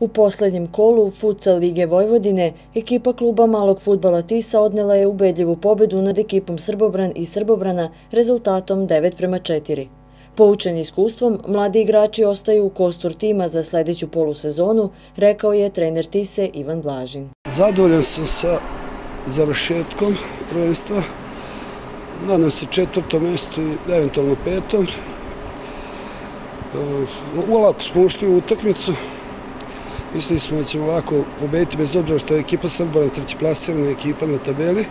U poslednjem kolu Futsal Lige Vojvodine ekipa kluba malog fudbala Tisa odnela je ubedljivu pobedu nad ekipom Srbobran i Srbobrana rezultatom 9:4. Poučeni iskustvom, mladi igrači ostaju u kostur tima za sledeću polusezonu, rekao je trener Tise Ivan Blažin. Zadovoljan sam sa završetkom prvenstva. Nadam se 4. mesto i eventualno 5. Olako smo ušli u utakmicu. Mislili smo da ćemo lako pobediti, bez obzira što je ekipa Srbobran trećeplasirana ekipa na tabeli.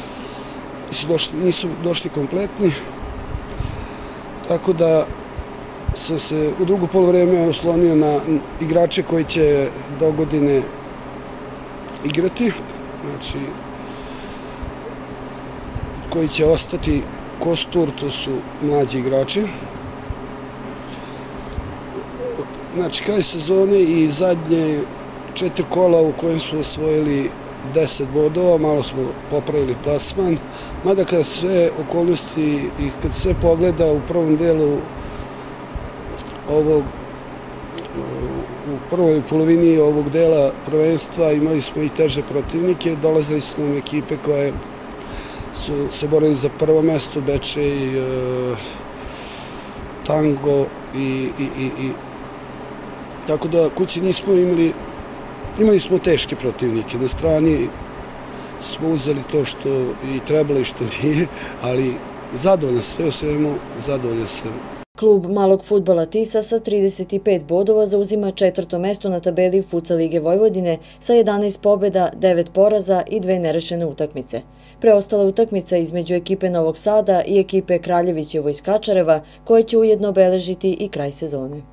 Nisu došli kompletni. Tako da sam se u drugo poluvreme oslonio na igrače koji će do godine igrati, znači koji će ostati kostur, to su mlađi igrači. Znači, kraj sezone i zadnje 4 kola u kojem smo osvojili 10 bodova, malo smo popravili plasman, mada kada sve okolnosti i kad sve pogleda u prvom delu u prvoj polovini ovog dela prvenstva imali smo i teže protivnike, dolazili su nam ekipe koje su se borili za prvo mesto, Bečej, Tango i tako da kući nismo imali smo teške protivnike. Na strani smo uzeli to što i trebalo i što nije, ali zadovoljan sve u svemu, zadovoljan sam. Klub malog fudbala Tisa sa 35 bodova zauzima 4. mesto na tabeli Futsal Lige Vojvodine sa 11 pobjeda, 9 poraza i 2 nerešene utakmice. Preostala utakmica između ekipe Novog Sada i ekipe Kraljevićevo iz Kačareva, koje će ujedno obeležiti i kraj sezone.